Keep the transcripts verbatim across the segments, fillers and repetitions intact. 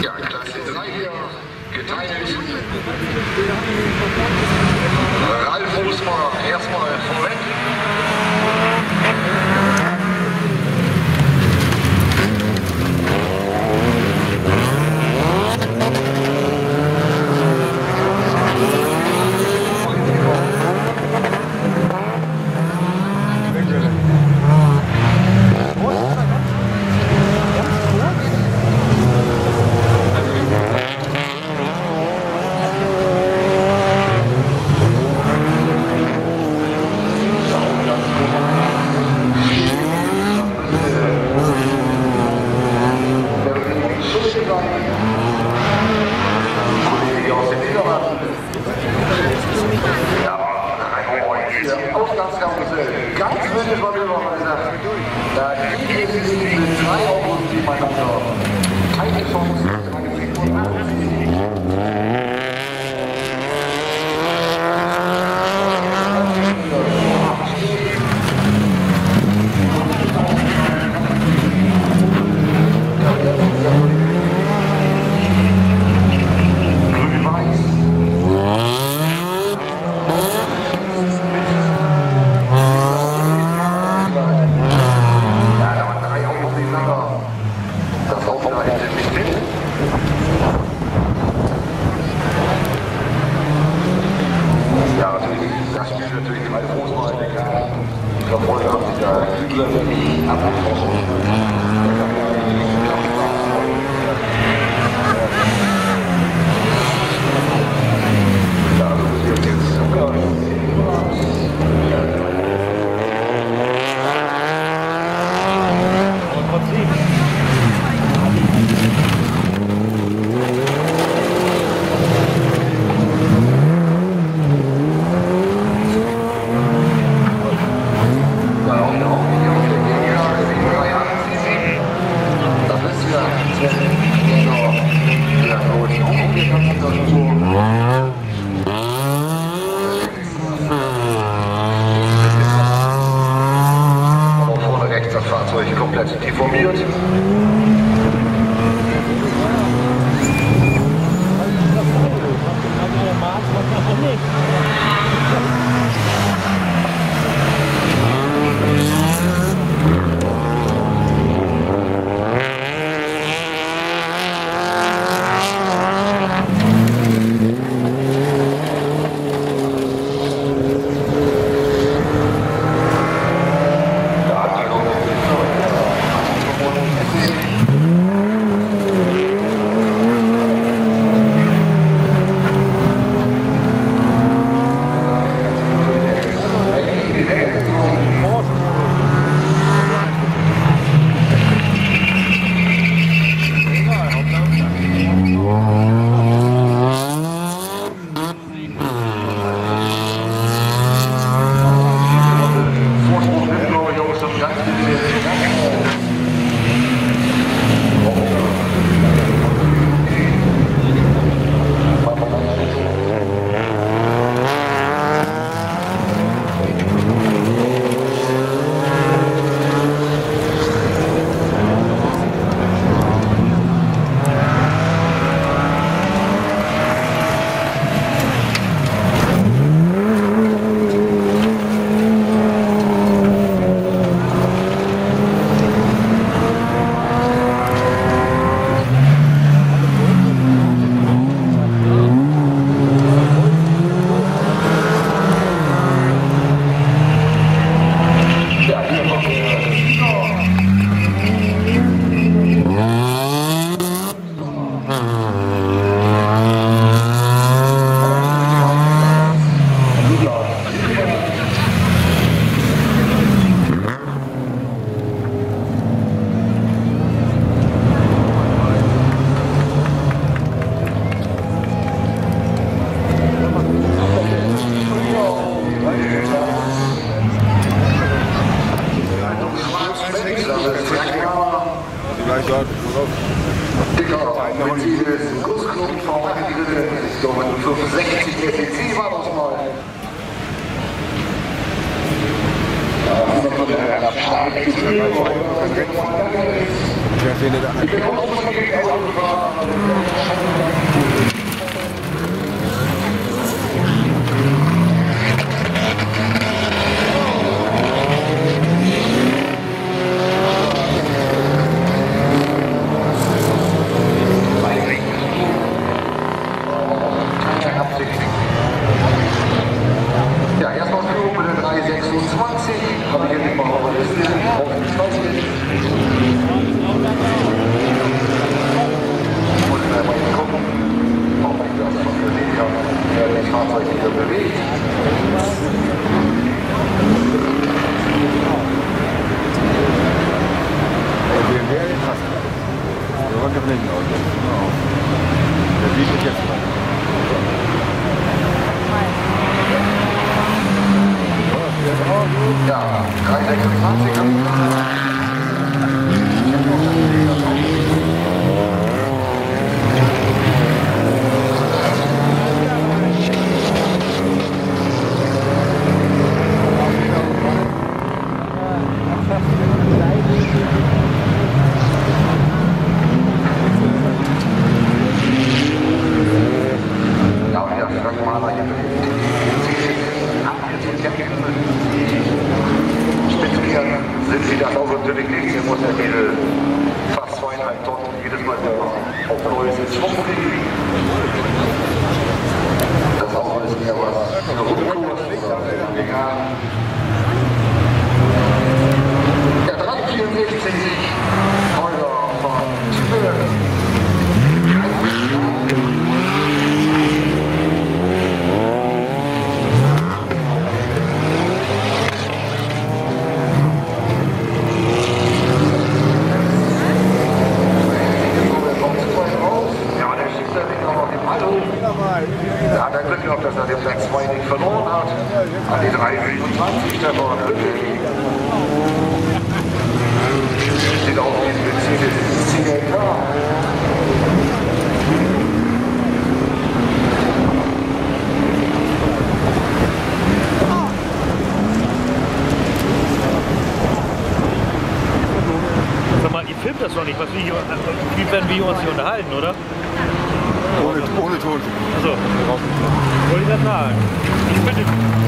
Ja, Klasse drei hier, geteilt. Ralf Osmer erstmal vorweg. Ganz wirklich mal wieder gesagt, da gibt es mit drei Autos nebeneinander keine Chance. Das Fahrzeug komplett deformiert. Dicker, Mercedes, Großknoten, V acht drin, ich glaube fünfundsechzig F E C war das mal. Ja, das ist ja ein starkes Gefühl. Ich bin auch schon gefahren. Ja, drei sechsundzwanzig. Sind sie das auch natürlich nicht, hier muss er diese fast zweieinhalb Tonnen jedes Mal auf neues Schwung kriegen. Das Auto ist mir was für Rundkurs. Der drei vierundsechzig Häuser von Tübingen. Da hat er Glück gehabt, dass er den Platz zwei nicht verloren hat. An die drei siebenundzwanzig, Stefan Lücke. Sieht aus wie ein Mercedes C L K. Sag mal, ihr filmt das doch nicht, was wir hier, wie werden wir uns hier unterhalten, oder? Ohne, ohne Ton. Achso, wollte ich das sagen. Ich bitte.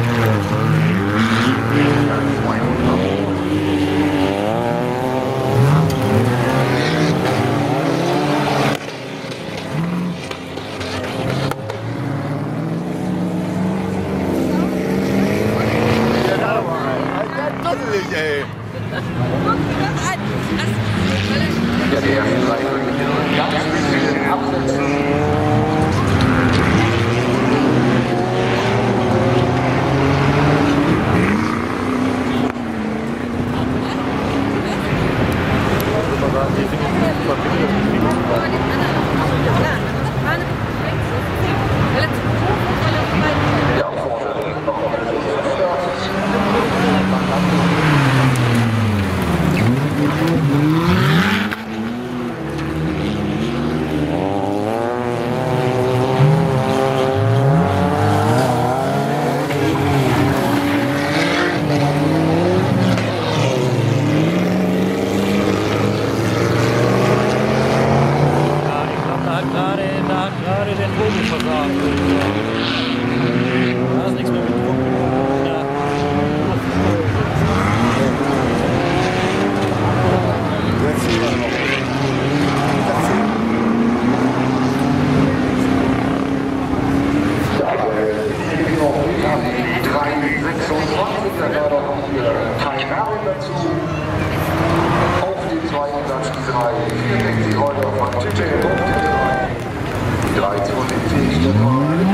Ey. Ja, die ersten drei Gründe ganz bisschen absetzen. Ja, vorne noch drei, vierundsechzig Euro von Tüte, drei, drei, zwei,